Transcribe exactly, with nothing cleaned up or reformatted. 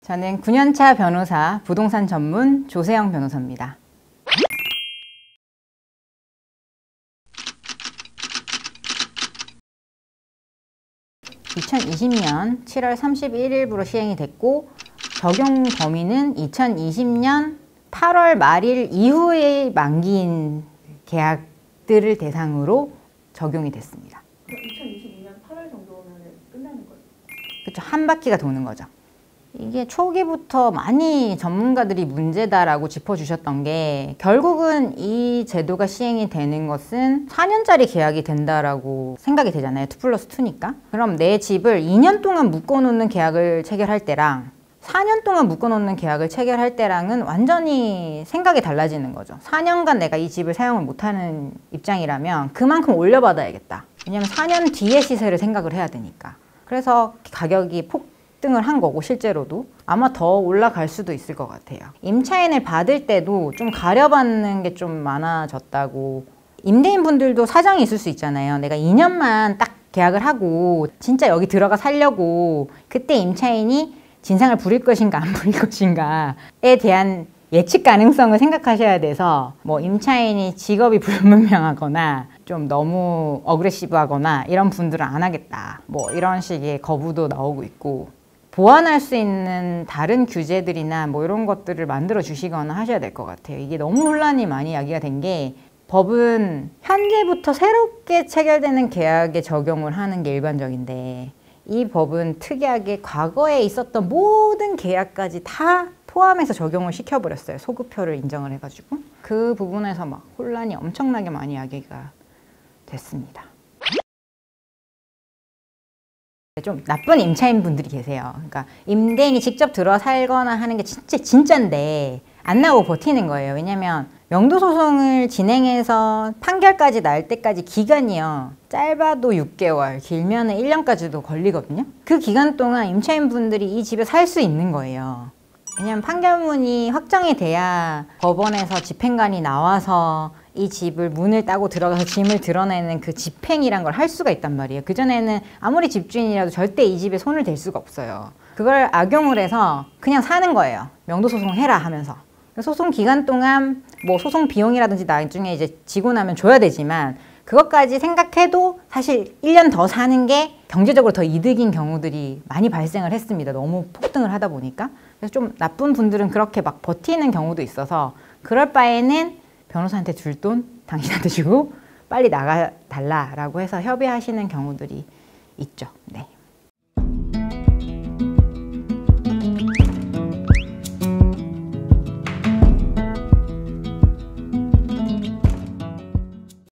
저는 구 년차 변호사, 부동산 전문 조세영 변호사입니다. 이천이십 년 칠월 삼십일일부로 시행이 됐고 적용 범위는 이천이십 년 팔월 말일 이후에 만기인 계약들을 대상으로 적용이 됐습니다. 이천이십이 년 팔월 정도면 끝나는 거죠? 그렇죠. 한 바퀴가 도는 거죠. 이게 초기부터 많이 전문가들이 문제다라고 짚어주셨던 게 결국은 이 제도가 시행이 되는 것은 사 년짜리 계약이 된다라고 생각이 되잖아요. 투 플러스 투니까. 그럼 내 집을 이 년 동안 묶어놓는 계약을 체결할 때랑 사 년 동안 묶어놓는 계약을 체결할 때랑은 완전히 생각이 달라지는 거죠. 사 년간 내가 이 집을 사용을 못하는 입장이라면 그만큼 올려받아야겠다. 왜냐면 사 년 뒤의 시세를 생각을 해야 되니까. 그래서 가격이 폭등을 한 거고 실제로도 아마 더 올라갈 수도 있을 것 같아요. 임차인을 받을 때도 좀 가려받는 게 좀 많아졌다고. 임대인 분들도 사정이 있을 수 있잖아요. 내가 이 년만 딱 계약을 하고 진짜 여기 들어가 살려고 그때 임차인이 진상을 부릴 것인가 안 부릴 것인가에 대한 예측 가능성을 생각하셔야 돼서 뭐 임차인이 직업이 불분명하거나 좀 너무 어그레시브하거나 이런 분들은 안 하겠다 뭐 이런 식의 거부도 나오고 있고 보완할 수 있는 다른 규제들이나 뭐 이런 것들을 만들어 주시거나 하셔야 될 것 같아요. 이게 너무 혼란이 많이 야기가 된 게 법은 현재부터 새롭게 체결되는 계약에 적용을 하는 게 일반적인데 이 법은 특이하게 과거에 있었던 모든 계약까지 다 포함해서 적용을 시켜버렸어요. 소급표를 인정을 해가지고. 그 부분에서 막 혼란이 엄청나게 많이 야기가 됐습니다. 좀 나쁜 임차인 분들이 계세요. 그러니까 임대인이 직접 들어 살거나 하는 게 진짜 진짜인데 안 나오고 버티는 거예요. 왜냐면 명도소송을 진행해서 판결까지 날 때까지 기간이요. 짧아도 육 개월, 길면은 일 년까지도 걸리거든요. 그 기간 동안 임차인분들이 이 집에 살 수 있는 거예요. 왜냐면 판결문이 확정이 돼야 법원에서 집행관이 나와서 이 집을 문을 따고 들어가서 짐을 드러내는 그 집행이란 걸 할 수가 있단 말이에요. 그전에는 아무리 집주인이라도 절대 이 집에 손을 댈 수가 없어요. 그걸 악용을 해서 그냥 사는 거예요. 명도소송 해라 하면서. 소송 기간 동안 뭐 소송 비용이라든지 나중에 이제 지고 나면 줘야 되지만 그것까지 생각해도 사실 일 년 더 사는 게 경제적으로 더 이득인 경우들이 많이 발생을 했습니다. 너무 폭등을 하다 보니까. 그래서 좀 나쁜 분들은 그렇게 막 버티는 경우도 있어서 그럴 바에는 변호사한테 줄 돈 당신한테 주고 빨리 나가달라라고 해서 협의하시는 경우들이 있죠. 네.